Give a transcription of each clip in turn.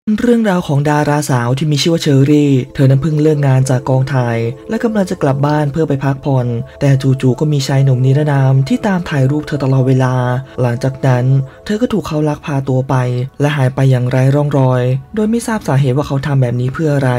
เรื่องราวของดาราสาวที่มีชื่อว่าเชอรี่เธอนั้นเพิ่งเลิกงานจากกองถ่ายและกำลังจะกลับบ้านเพื่อไปพักผ่อนแต่จู่ๆก็มีชายหนุ่มนิรนามที่ตามถ่ายรูปเธอตลอดเวลาหลังจากนั้นเธอก็ถูกเขาลักพาตัวไปและหายไปอย่างไร้ร่องรอยโดยไม่ทราบสาเหตุว่าเขาทำแบบนี้เพื่ออะไร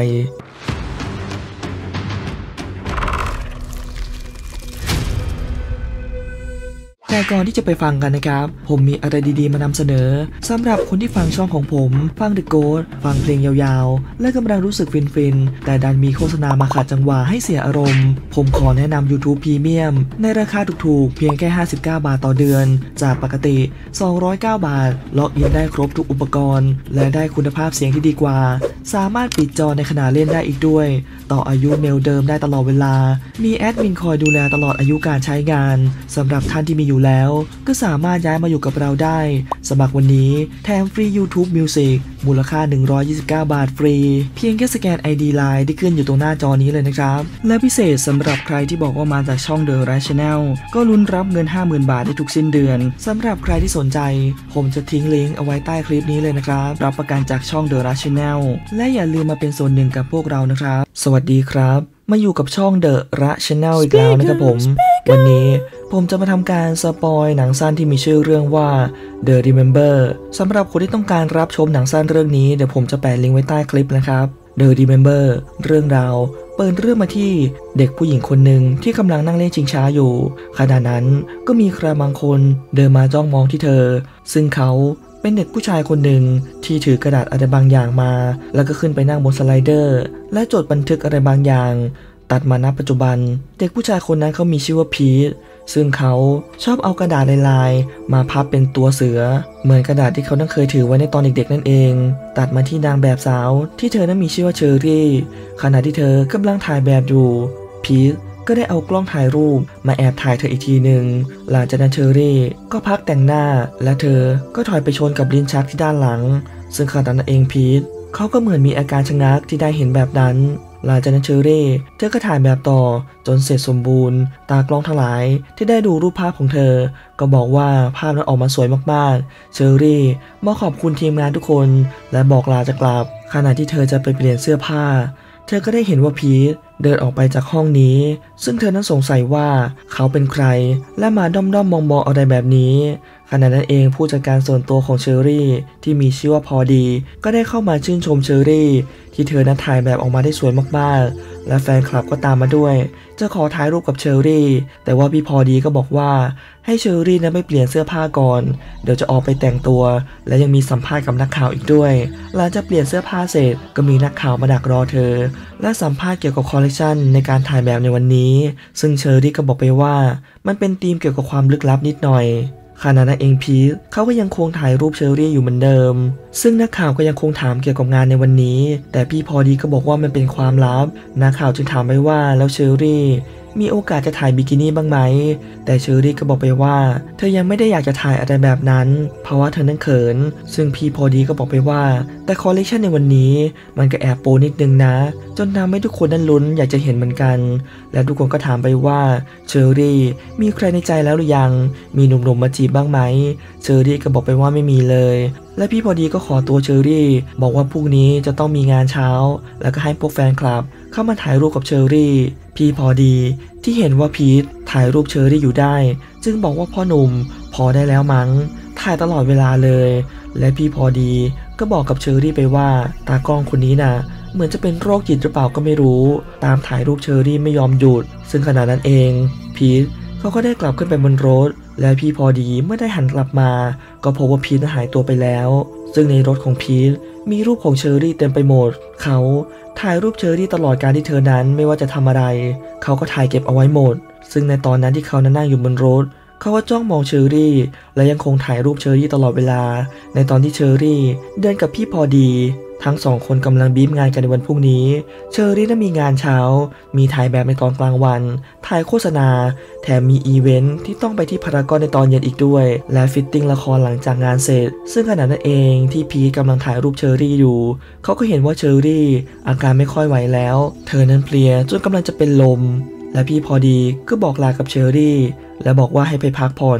แต่ก่อนที่จะไปฟังกันนะครับผมมีอะไรดีๆมานำเสนอสำหรับคนที่ฟังช่องของผมฟัง The Ghost ฟังเพลงยาวๆและกำลังรู้สึกฟินๆแต่ดันมีโฆษณามาขัดจังหวะให้เสียอารมณ์ผมขอแนะนำ YouTube Premium ในราคาถูกๆเพียงแค่59 บาทต่อเดือนจากปกติ209 บาทล็อกอินได้ครบทุกอุปกรณ์และได้คุณภาพเสียงที่ดีกว่าสามารถปิดจอในขณะเล่นได้อีกด้วยต่ออายุเมลเดิมได้ตลอดเวลามีแอดมินคอยดูแลตลอดอายุการใช้งานสำหรับท่านที่มีอยู่แล้วก็สามารถย้ายมาอยู่กับเราได้สมัครวันนี้แถมฟรี YouTube Music มูลค่า129 บาทฟรีเพียงแค่สแกน ID Line ที่ขึ้นอยู่ตรงหน้าจอนี้เลยนะครับและพิเศษสำหรับใครที่บอกว่ามาจากช่อง The Right Channel ก็ลุ้นรับเงิน 50,000 บาทได้ทุกสิ้นเดือนสำหรับใครที่สนใจผมจะทิ้งลิงก์เอาไว้ใต้คลิปนี้เลยนะครับรับประกันจากช่อง The Right Channel และอย่าลืมมาเป็นส่วนหนึ่งกับพวกเรานะครับสวัสดีครับมาอยู่กับช่อง The Right Channel อีกแล้วนะครับผมวันนี้ผมจะมาทำการสปอยหนังสั้นที่มีชื่อเรื่องว่า The Remember สำหรับคนที่ต้องการรับชมหนังสั้นเรื่องนี้เดี๋ยวผมจะแปะลิงก์ไว้ใต้คลิปนะครับ The Remember เรื่องราวเปิดเรื่องมาที่เด็กผู้หญิงคนหนึ่งที่กำลังนั่งเล่นชิงช้าอยู่ขณะนั้นก็มีใครบางคนเดินมาจ้องมองที่เธอซึ่งเขาเป็นเด็กผู้ชายคนหนึ่งที่ถือกระดาษอะไรบางอย่างมาแล้วก็ขึ้นไปนั่งบนสไลเดอร์และจดบันทึกอะไรบางอย่างตัดมาณปัจจุบันเด็กผู้ชายคนนั้นเขามีชื่อว่าพีทซึ่งเขาชอบเอากระดาษลายๆมาพับเป็นตัวเสือเหมือนกระดาษที่เขานั้นเคยถือไว้ในตอนเด็กๆนั่นเองตัดมาที่นางแบบสาวที่เธอนั้นมีชื่อว่าเชอรี่ขณะที่เธอกำลังถ่ายแบบอยู่พีทก็ได้เอากล้องถ่ายรูปมาแอบถ่ายเธออีกทีหนึ่งหลังจากนั้นเชอรี่ก็พักแต่งหน้าและเธอก็ถอยไปชนกับลิ้นชักที่ด้านหลังซึ่งขณะนั้นเองพีทเขาก็เหมือนมีอาการชะงักที่ได้เห็นแบบนั้นหลังจากนั้นเชอรี่เธอก็ถ่ายแบบต่อจนเสร็จสมบูรณ์ตากล้องทั้งหลายที่ได้ดูรูปภาพของเธอก็บอกว่าภาพนั้นออกมาสวยมากๆเชอรี่มาขอบคุณทีมงานทุกคนและบอกลาจะกลับขณะที่เธอจะไปเปลี่ยนเสื้อผ้าเธอก็ได้เห็นว่าพีทเดินออกไปจากห้องนี้ซึ่งเธอนั้นสงสัยว่าเขาเป็นใครและมาด้อมๆมองๆอะไรแบบนี้ขณะนั้นเองผู้จัดการส่วนตัวของเชอรี่ที่มีชื่อว่าพอดีก็ได้เข้ามาชื่นชมเชอรี่ที่เธอนั้นถ่ายแบบออกมาได้สวยมากๆและแฟนคลับก็ตามมาด้วยจะขอถ่ายรูปกับเชอรี่แต่ว่าพี่พอดีก็บอกว่าให้เชอรี่นั้นไปเปลี่ยนเสื้อผ้าก่อนเดี๋ยวจะออกไปแต่งตัวและยังมีสัมภาษณ์กับนักข่าวอีกด้วยหลังจากเปลี่ยนเสื้อผ้าเสร็จก็มีนักข่าวมาดักรอเธอและสัมภาษณ์เกี่ยวกับคอลเลคชันในการถ่ายแบบในวันนี้ซึ่งเชอรี่ก็บอกไปว่ามันเป็นธีมเกี่ยวกับความลึกลับนิดหน่อยขณะนั้นเองพีทเขาก็ยังคงถ่ายรูปเชอรี่อยู่เหมือนเดิมซึ่งนักข่าวก็ยังคงถามเกี่ยวกับงานในวันนี้แต่พี่พอดีก็บอกว่ามันเป็นความลับนักข่าวจึงถามไปว่าแล้วเชอรี่มีโอกาสจะถ่ายบิกินี่บ้างไหมแต่เชอรี่ก็บอกไปว่าเธอยังไม่ได้อยากจะถ่ายอะไรแบบนั้นเพราะว่าเธอนั้นเขินซึ่งพี่พอดีก็บอกไปว่าแต่คอลเลคชันในวันนี้มันก็แอบโปนิดนึงนะจนทำให้ทุกคนนั้นลุ้นอยากจะเห็นเหมือนกันและทุกคนก็ถามไปว่าเชอรี่มีใครในใจแล้วหรือยังมีหนุ่มๆมาจีบบ้างไหมเชอรี่ก็บอกไปว่าไม่มีเลยและพี่พอดีก็ขอตัวเชอรี่บอกว่าพรุ่งนี้จะต้องมีงานเช้าแล้วก็ให้พวกแฟนคลับเข้ามาถ่ายรูปกับเชอรี่พี่พอดีที่เห็นว่าพีทถ่ายรูปเชอรี่อยู่ได้จึงบอกว่าพ่อหนุ่มพอได้แล้วมั้งถ่ายตลอดเวลาเลยและพี่พอดีก็บอกกับเชอรี่ไปว่าตากล้องคนนี้น่ะเหมือนจะเป็นโรคจิตหรือเปล่าก็ไม่รู้ตามถ่ายรูปเชอรี่ไม่ยอมหยุดซึ่งขณะนั้นเองพีทเขาก็ได้กลับขึ้นไปบนรถและพี่พอดีเมื่อได้หันกลับมาก็พบว่าพีทหายตัวไปแล้วซึ่งในรถของพีทมีรูปของเชอรี่เต็มไปหมดเขาถ่ายรูปเชอรี่ตลอดการที่เธอนั้นไม่ว่าจะทำอะไรเขาก็ถ่ายเก็บเอาไว้หมดซึ่งในตอนนั้นที่เขานั่งอยู่บนรถเขาก็จ้องมองเชอรี่และยังคงถ่ายรูปเชอรี่ตลอดเวลาในตอนที่เชอรี่เดินกับพี่พอดีทั้งสองคนกำลังบีบงานกันในวันพรุ่งนี้เชอรี่นั้นมีงานเช้ามีถ่ายแบบในตอนกลางวันถ่ายโฆษณาแถมมีอีเวนท์ที่ต้องไปที่พารากอนในตอนเย็นอีกด้วยและฟิตติ้งละครหลังจากงานเสร็จซึ่งขณะนั้นเองที่พีทกำลังถ่ายรูปเชอรี่อยู่เขาก็เห็นว่าเชอรี่อาการไม่ค่อยไหวแล้วเธอนั้นเพลียจนกำลังจะเป็นลมและพี่พอดีก็บอกลากับเชอรี่และบอกว่าให้ไปพักผ่อน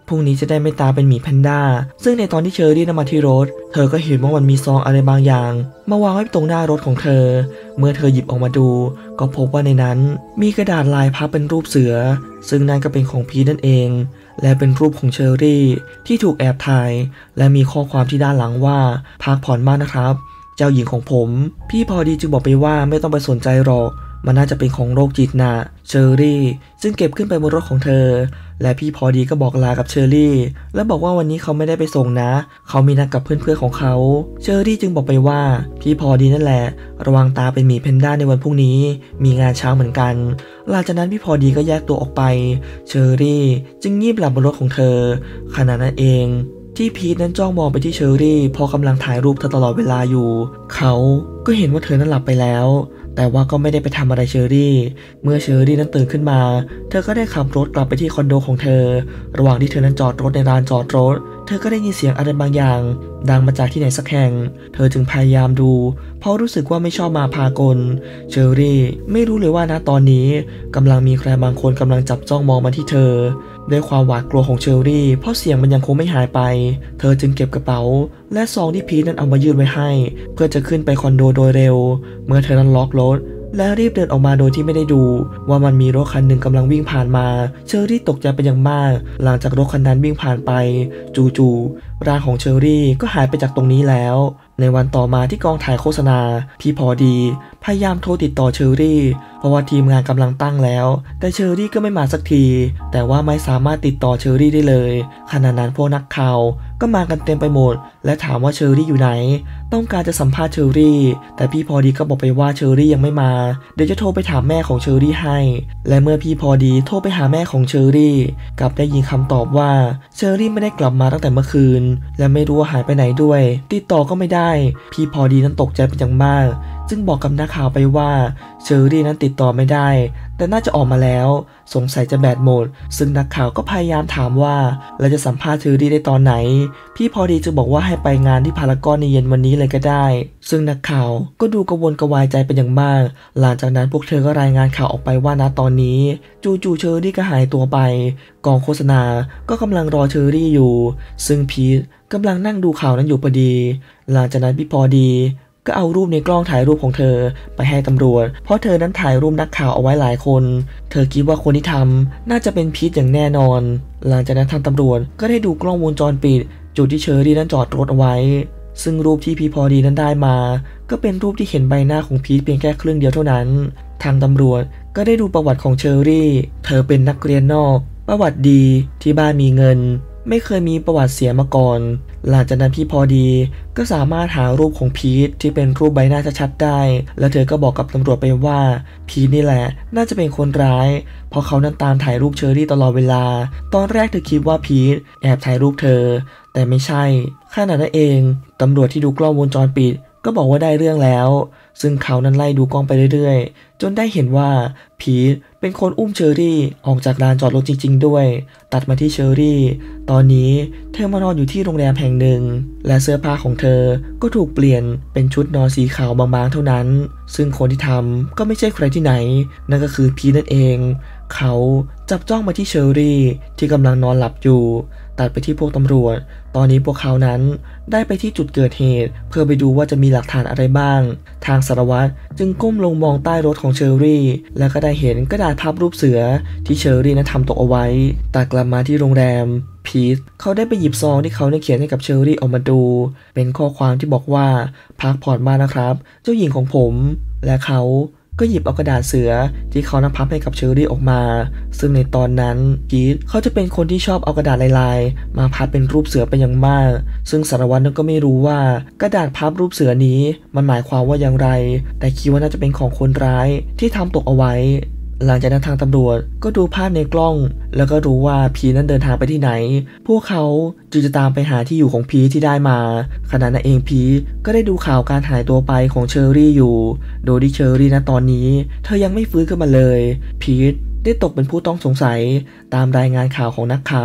พรุ่งนี้จะได้ไม่ตาเป็นหมีแพนด้าซึ่งในตอนที่เชอรี่นำมาที่รถเธอก็เห็นว่ามันมีซองอะไรบางอย่างมาวางไว้ตรงหน้ารถของเธอเมื่อเธอหยิบออกมาดูก็พบว่าในนั้นมีกระดาษลายพับเป็นรูปเสือซึ่งนั่นก็เป็นของพีทนั่นเองและเป็นรูปของเชอรี่ที่ถูกแอบถ่ายและมีข้อความที่ด้านหลังว่าพักผ่อนมากนะครับเจ้าหญิงของผมพี่พอดีจึงบอกไปว่าไม่ต้องไปสนใจหรอกมันน่าจะเป็นของโรคจิตนะเชอรี่ซึ่งเก็บขึ้นไปบนรถของเธอและพี่พอดีก็บอกลากับเชอรี่และบอกว่าวันนี้เขาไม่ได้ไปส่งนะเขามีนัดกับเพื่อนๆของเขาเชอรี่จึงบอกไปว่าพี่พอดีนั่นแหละระวังตาเป็นหมีแพนด้าในวันพรุ่งนี้มีงานเช้าเหมือนกันหลังจากนั้นพี่พอดีก็แยกตัวออกไปเชอรี่จึงงีบหลับบนรถของเธอขณะนั้นเองที่พีทนั้นจ้องมองไปที่เชอรี่พอกำลังถ่ายรูปเธอตลอดเวลาอยู่เขาก็เห็นว่าเธอนั้นหลับไปแล้วแต่ว่าก็ไม่ได้ไปทำอะไรเชอรี่เมื่อเชอรี่นั้นตื่นขึ้นมาเธอก็ได้ขับรถกลับไปที่คอนโดของเธอระหว่างที่เธอนั้นจอดรถในลานจอดรถเธอก็ได้ยินเสียงอะไรบางอย่างดังมาจากที่ไหนสักแห่งเธอจึงพยายามดูเพราะรู้สึกว่าไม่ชอบมาพากลเชอรี่ไม่รู้เลยว่าณตอนนี้กำลังมีใครบางคนกำลังจับจ้องมองมาที่เธอด้วยความหวาดกลัวของเชอรี่เพราะเสียงมันยังคงไม่หายไปเธอจึงเก็บกระเป๋าและซองที่พีทนั้นเอามายื่นไว้ให้เพื่อจะขึ้นไปคอนโดโดยเร็วเมื่อเธอนั้นล็อกรถและรีบเดินออกมาโดยที่ไม่ได้ดูว่ามันมีรถคันหนึ่งกำลังวิ่งผ่านมาเชอรี่ตกใจเป็นอย่างมากหลังจากรถคันนั้นวิ่งผ่านไปจู่ๆร่างของเชอรี่ก็หายไปจากตรงนี้แล้วในวันต่อมาที่กองถ่ายโฆษณาพี่พอดีพยายามโทรติดต่อเชอรี่เพราะว่าทีมงานกำลังตั้งแล้วแต่เชอรี่ก็ไม่มาสักทีแต่ว่าไม่สามารถติดต่อเชอรี่ได้เลยขณะนั้นพวกนักข่าวก็มากันเต็มไปหมดและถามว่าเชอรี่อยู่ไหนต้องการจะสัมภาษณ์เชอรี่แต่พี่พอดีก็บอกไปว่าเชอรี่ยังไม่มาเดี๋ยวจะโทรไปถามแม่ของเชอรี่ให้และเมื่อพี่พอดีโทรไปหาแม่ของเชอรี่กลับได้ยินคำตอบว่าเชอรี่ไม่ได้กลับมาตั้งแต่เมื่อคืนและไม่รู้ว่าหายไปไหนด้วยติดต่อก็ไม่ได้พี่พอดีนั้นตกใจเป็นอย่างมากจึงบอกกับนักข่าวไปว่าเชอรี่นั้นติดต่อไม่ได้แต่น่าจะออกมาแล้วสงสัยจะแบตหมดซึ่งนักข่าวก็พยายามถามว่าเราจะสัมภาษณ์เชอรี่ได้ตอนไหนพี่พอดีจึงบอกว่าให้ไปงานที่พารากอนในเย็นวันนี้เลยก็ได้ซึ่งนักข่าวก็ดูกังวลกระวายใจเป็นอย่างมากหลังจากนั้นพวกเธอก็รายงานข่าวออกไปว่าณตอนนี้จู่ๆเชอรี่ก็หายตัวไปกองโฆษณาก็กำลังรอเชอรี่อยู่ซึ่งพีทกำลังนั่งดูข่าวนั้นอยู่พอดีหลังจากนั้นพี่พอดีก็เอารูปในกล้องถ่ายรูปของเธอไปให้ตำรวจเพราะเธอนั้นถ่ายรูปนักข่าวเอาไว้หลายคนเธอคิดว่าคนที่ทำน่าจะเป็นพีทอย่างแน่นอนหลังจากนั้นทางตำรวจก็ได้ดูกล้องวงจรปิดจุดที่เชอรี่นั้นจอดรถเอาไว้ซึ่งรูปที่พีทพอดีนั้นได้มาก็เป็นรูปที่เห็นใบหน้าของพีทเพียงแค่ครึ่งเดียวเท่านั้นทางตำรวจก็ได้ดูประวัติของเชอรี่เธอเป็นนักเรียนนอกประวัติดีที่บ้านมีเงินไม่เคยมีประวัติเสียมาก่อนหลังจากนั้นพี่พอดีก็สามารถหารูปของพีทที่เป็นรูปใบหน้าชัดๆได้แล้วเธอก็บอกกับตำรวจไปว่าพีทนี่แหละน่าจะเป็นคนร้ายเพราะเขานั้นตามถ่ายรูปเชอรี่ตลอดเวลาตอนแรกเธอคิดว่าพีทแอบถ่ายรูปเธอแต่ไม่ใช่ขณะนั้นเองตำรวจที่ดูกล้องวงจรปิดก็บอกว่าได้เรื่องแล้วซึ่งเขานั้นไล่ดูกล้องไปเรื่อยๆจนได้เห็นว่าพีทเป็นคนอุ้มเชอรี่ออกจากลานจอดรถจริงๆด้วยตัดมาที่เชอรี่ตอนนี้เธอมานอนอยู่ที่โรงแรมแห่งหนึ่งและเสื้อผ้าของเธอก็ถูกเปลี่ยนเป็นชุดนอนสีขาวบางๆเท่านั้นซึ่งคนที่ทำก็ไม่ใช่ใครที่ไหนนั่นก็คือพีทนั่นเองเขาจับจ้องมาที่เชอรี่ที่กำลังนอนหลับอยู่ตัดไปที่พวกตำรวจตอนนี้พวกเขานั้นได้ไปที่จุดเกิดเหตุเพื่อไปดูว่าจะมีหลักฐานอะไรบ้างทางสารวัตรจึงก้มลงมองใต้รถของเชอรี่และก็ได้เห็นกระดาษพับรูปเสือที่เชอรี่นั้นทำตกเอาไว้ตัดกลับมาที่โรงแรมพีทเขาได้ไปหยิบซองที่เขาได้เขียนให้กับเชอรี่ออกมาดูเป็นข้อความที่บอกว่าพักผ่อนมากนะครับเจ้าหญิงของผมและเขาก็หยิบเอากระดาษเสือที่เขานำพับให้กับเชอรี่ออกมาซึ่งในตอนนั้นพีทเขาจะเป็นคนที่ชอบเอากระดาษลายๆมาพับเป็นรูปเสือเป็นอย่างมากซึ่งสารวัตรนั้นก็ไม่รู้ว่ากระดาษพับรูปเสือนี้มันหมายความว่าอย่างไรแต่คิดว่าน่าจะเป็นของคนร้ายที่ทำตกเอาไว้หลังจากนั้นทางตำรวจก็ดูภาพในกล้องแล้วก็รู้ว่าพีทนั้นเดินทางไปที่ไหนพวกเขาจึงจะตามไปหาที่อยู่ของพีทที่ได้มาขณะนั้นเองพีทก็ได้ดูข่าวการหายตัวไปของเชอรี่อยู่โดยที่เชอรี่ณตอนนี้เธอยังไม่ฟื้นขึ้นมาเลยพีทได้ตกเป็นผู้ต้องสงสัยตามรายงานข่าวของนักข่าว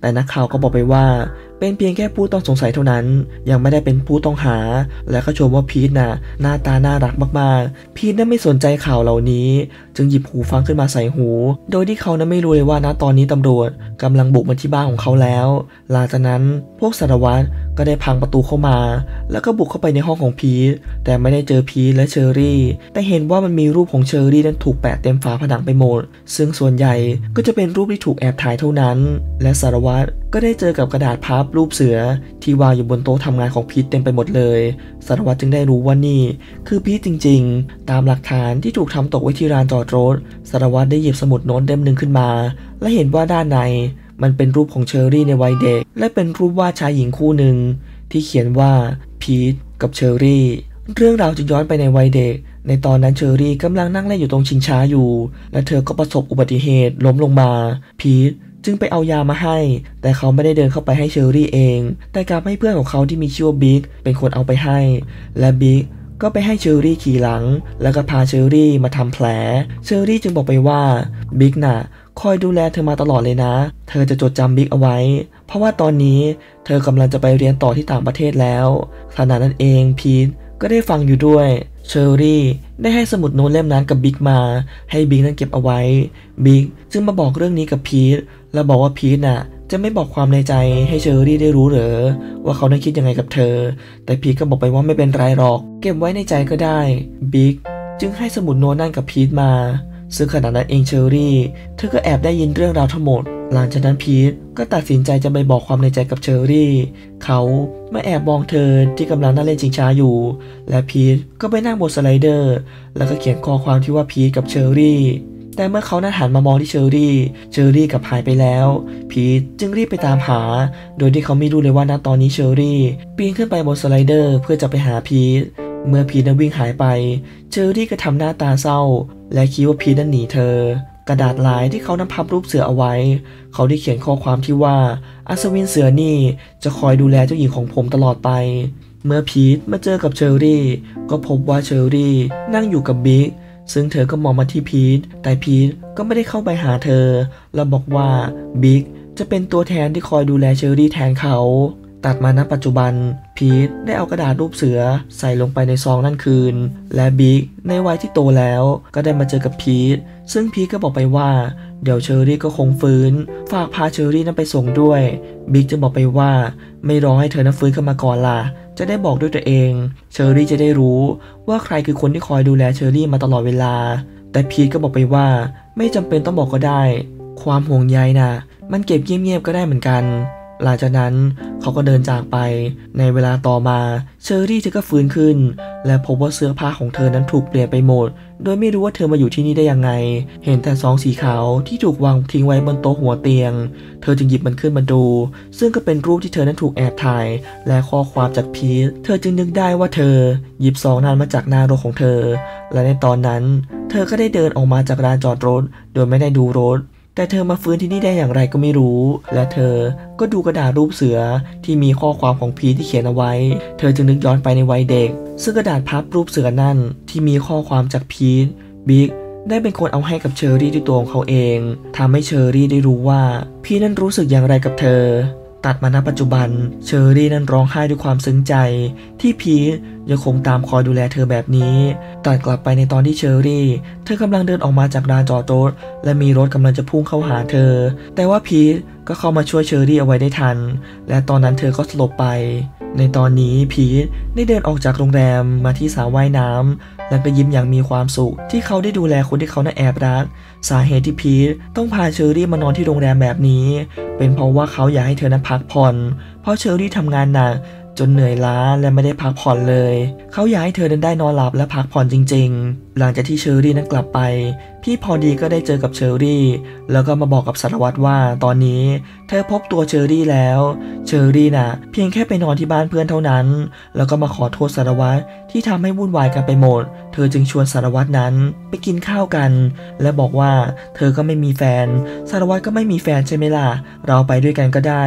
แต่นักข่าวก็บอกไปว่าเป็นเพียงแค่ผู้ต้องสงสัยเท่านั้นยังไม่ได้เป็นผู้ต้องหาและก็ชมว่าพีทน่ะหน้าตาน่ารักมากๆพีทนั้นไม่สนใจข่าวเหล่านี้จึงหยิบหูฟังขึ้นมาใส่หูโดยที่เขานั้นไม่รู้เลยว่าณตอนนี้ตำรวจกำลังบุกมาที่บ้านของเขาแล้วหลังจากนั้นพวกสารวัตรก็ได้พังประตูเข้ามาแล้วก็บุกเข้าไปในห้องของพีทแต่ไม่ได้เจอพีทและเชอรี่แต่เห็นว่ามันมีรูปของเชอรี่นั้นถูกแปะเต็มฝาผนังไปหมดซึ่งส่วนใหญ่ก็จะเป็นรูปที่ถูกแอบถ่ายเท่านั้นและสารวัตรก็ได้เจอกับกระดาษพับรูปเสือที่วางอยู่บนโต๊ะทำงานของพีทเต็มไปหมดเลยสารวัตรจึงได้รู้ว่านี่คือพีทจริงๆตามหลักฐานที่ถูกทำตกไว้ที่ลานจอดรถสารวัตรได้หยิบสมุดโน้ตเล่มหนึ่งขึ้นมาและเห็นว่าด้านในมันเป็นรูปของเชอรี่ในวัยเด็กและเป็นรูปวาดชายหญิงคู่หนึ่งที่เขียนว่าพีทกับเชอรี่เรื่องราวจึงย้อนไปในวัยเด็กในตอนนั้นเชอรี่กำลังนั่งเล่นอยู่ตรงชิงช้าอยู่และเธอก็ประสบอุบัติเหตุล้มลงมาพีทจึงไปเอายามาให้แต่เขาไม่ได้เดินเข้าไปให้เชอรี่เองแต่กลับให้เพื่อนของเขาที่มีชื่อว่าบิ๊กเป็นคนเอาไปให้และบิ๊กก็ไปให้เชอรี่ขี่หลังแล้วก็พาเชอรี่มาทำแผลเชอรี่จึงบอกไปว่าบิ๊กน่ะคอยดูแลเธอมาตลอดเลยนะเธอจะจดจำบิ๊กเอาไว้เพราะว่าตอนนี้เธอกำลังจะไปเรียนต่อที่ต่างประเทศแล้วขณะนั้นเองพีทก็ได้ฟังอยู่ด้วยเชอรี่ได้ให้สมุดโน้ตเล่มนั้นกับบิ๊กมาให้บิ๊กนั้นเก็บเอาไว้บิ๊กจึงมาบอกเรื่องนี้กับพีทและบอกว่าพีทน่ะจะไม่บอกความในใจให้เชอรี่ได้รู้เหรอว่าเขาได้คิดยังไงกับเธอแต่พีทก็บอกไปว่าไม่เป็นไรหรอกเก็บไว้ในใจก็ได้บิ๊กจึงให้สมุดโน้ตนั่นกับพีทมาซึ่งขณะนั้นเองเชอรี่เธอก็แอบได้ยินเรื่องราวทั้งหมดหลังจากนั้นพีทก็ตัดสินใจจะไปบอกความในใจกับเชอรี่เขามาแอบมองเธอที่กำลังนั่งเล่นชิงช้าอยู่และพีทก็ไปนั่งบนสไลเดอร์แล้วก็เขียนข้อความที่ว่าพีทกับเชอรี่แต่เมื่อเขานั้นหันมามองที่เชอรี่กลับหายไปแล้วพีทจึงรีบไปตามหาโดยที่เขาไม่รู้เลยว่าณตอนนี้เชอรี่ปีนขึ้นไปบนสไลเดอร์เพื่อจะไปหาพีทเมื่อพีทนั้นวิ่งหายไปเชอรี่ก็ทำหน้าตาเศร้าและคิดว่าพีทนั้นหนีเธอกระดาษลายที่เขานำพับรูปเสือเอาไว้เขาได้เขียนข้อความที่ว่าอัศวินเสือนี่จะคอยดูแลเจ้าหญิงของผมตลอดไปเมื่อพีทมาเจอกับเชอรี่ก็พบว่าเชอรี่นั่งอยู่กับบิ๊กซึ่งเธอก็มองมาที่พีทแต่พีทก็ไม่ได้เข้าไปหาเธอและบอกว่าบิ๊กจะเป็นตัวแทนที่คอยดูแลเชอรี่แทนเขาตัดมาณปัจจุบันพีทได้เอากระดาษรูปเสือใส่ลงไปในซองนั่นคืนและบิ๊กในวัยที่โตแล้วก็ได้มาเจอกับพีทซึ่งพีทก็บอกไปว่าเดี๋ยวเชอรี่ก็คงฟื้นฝากพาเชอรี่นั้นไปส่งด้วยบิ๊กจึงบอกไปว่าไม่รอให้เธอนั้นฟื้นขึ้นมาก่อนล่ะจะได้บอกด้วยตัวเองเชอรี่จะได้รู้ว่าใครคือคนที่คอยดูแลเชอรี่มาตลอดเวลาแต่พีทก็บอกไปว่าไม่จำเป็นต้องบอกก็ได้ความห่วงใยน่ะมันเก็บเงียบๆก็ได้เหมือนกันหลังจากนั้นเขาก็เดินจากไปในเวลาต่อมาเชอรี่เธอก็ฟื้นขึ้นและพบว่าเสื้อผ้าของเธอนั้นถูกเปลี่ยนไปหมดโดยไม่รู้ว่าเธอมาอยู่ที่นี่ได้ยังไงเห็นแต่ซองสีขาวที่ถูกวางทิ้งไว้บนโต๊ะหัวเตียงเธอจึงหยิบมันขึ้นมาดูซึ่งก็เป็นรูปที่เธอนั้นถูกแอบถ่ายและข้อความจากพีทเธอจึงนึกได้ว่าเธอหยิบซองนั้นมาจากหน้ารถของเธอและในตอนนั้นเธอก็ได้เดินออกมาจากลานจอดรถโดยไม่ได้ดูรถแต่เธอมาฟื้นที่นี่ได้อย่างไรก็ไม่รู้และเธอก็ดูกระดาษรูปเสือที่มีข้อความของพีทที่เขียนเอาไว้เธอจึงนึกย้อนไปในวัยเด็กซึ่งกระดาษพับรูปเสือนั่นที่มีข้อความจากพีทบิ๊กได้เป็นคนเอาให้กับเชอรี่ด้วยตัวของเขาเองทำให้เชอรี่ได้รู้ว่าพีทนั้นรู้สึกอย่างไรกับเธอตัดมาณปัจจุบันเชอรี่นั้นร้องไห้ด้วยความซึ้งใจที่พีทยังคงตามคอยดูแลเธอแบบนี้ตัดกลับไปในตอนที่เชอรี่เธอกำลังเดินออกมาจากลานจอดรถและมีรถกำลังจะพุ่งเข้าหาเธอแต่ว่าพีทก็เข้ามาช่วยเชอรี่เอาไว้ได้ทันและตอนนั้นเธอก็สลบไปในตอนนี้พีทได้เดินออกจากโรงแรมมาที่สระว่ายน้ำและก็ยิ้มอย่างมีความสุขที่เขาได้ดูแลคนที่เขาน่าแอบรักสาเหตุที่พีทต้องพาเชอรี่มานอนที่โรงแรมแบบนี้เป็นเพราะว่าเขาอยากให้เธอนั้นพักผ่อนเพราะเชอรี่ทำงานหนักจนเหนื่อยล้าและไม่ได้พักผ่อนเลยเขาอยากให้เธอนั้นได้นอนหลับและพักผ่อนจริงๆหลังจากที่เชอรี่นั้นกลับไปพี่พอดีก็ได้เจอกับเชอรี่แล้วก็มาบอกกับสารวัตรว่าตอนนี้เธอพบตัวเชอรี่แล้วเชอรี่น่ะเพียงแค่ไปนอนที่บ้านเพื่อนเท่านั้นแล้วก็มาขอโทษสารวัตรที่ทำให้วุ่นวายกันไปหมดเธอจึงชวนสารวัตรนั้นไปกินข้าวกันและบอกว่าเธอก็ไม่มีแฟนสารวัตรก็ไม่มีแฟนใช่ไหมล่ะเราไปด้วยกันก็ได้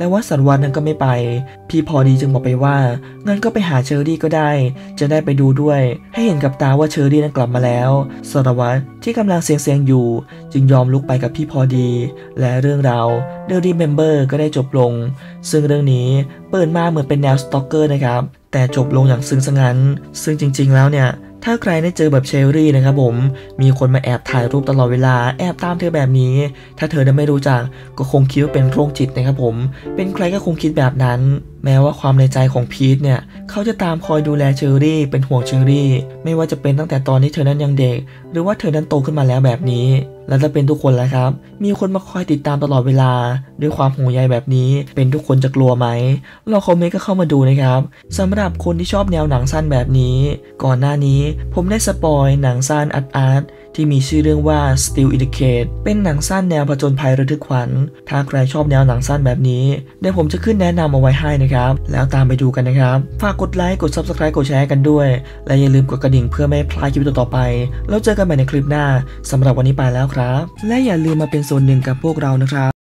แต่ว่าสารวัตรนั้นก็ไม่ไปพี่พอดีจึงบอกไปว่างั้นก็ไปหาเชอรี่ก็ได้จะได้ไปดูด้วยให้เห็นกับตาว่าเชอรี่นั้นกลับมาแล้วสารวัตรที่กำลังเสียงอยู่จึงยอมลุกไปกับพี่พอดีและเรื่องราว The Remember ก็ได้จบลงซึ่งเรื่องนี้เปิดมาเหมือนเป็นแนวสตอกเกอร์นะครับแต่จบลงอย่างซึ้งสงันซึ่งจริงๆแล้วเนี่ยถ้าใครได้เจอแบบเชอรี่นะครับผมมีคนมาแอบถ่ายรูปตลอดเวลาแอบตามเธอแบบนี้ถ้าเธอได้ไม่รู้จักก็คงคิดว่าเป็นโรคจิตนะครับผมเป็นใครก็คงคิดแบบนั้นแม้ว่าความในใจของพีทเนี่ยเขาจะตามคอยดูแลเชอรี่เป็นห่วงเชอรี่ไม่ว่าจะเป็นตั้งแต่ตอนที่เธอนั้นยังเด็กหรือว่าเธอนั้นโตขึ้นมาแล้วแบบนี้แล้วถ้าเป็นทุกคนล่ะครับมีคนมาคอยติดตามตลอดเวลาด้วยความห่วงใยแบบนี้เป็นทุกคนจะกลัวไหมลองคอมเมนต์ก็เข้ามาดูนะครับสำหรับคนที่ชอบแนวหนังสั้นแบบนี้ก่อนหน้านี้ผมได้สปอยหนังสั้นอาร์ตที่มีชื่อเรื่องว่า Still in the Cage เป็นหนังสั้นแนวผจญภัยระทึกขวัญถ้าใครชอบแนวหนังสั้นแบบนี้เดี๋ยวผมจะขึ้นแนะนำเอาไว้ให้นะครับแล้วตามไปดูกันนะครับฝากกดไลค์กด Subscribe กดแชร์กันด้วยและอย่าลืมกดกระดิ่งเพื่อไม่พลาดคลิปต่อไปแล้วเจอกันใหม่ในคลิปหน้าสำหรับวันนี้ไปแล้วครับและอย่าลืมมาเป็นส่วนหนึ่งกับพวกเรานะครับ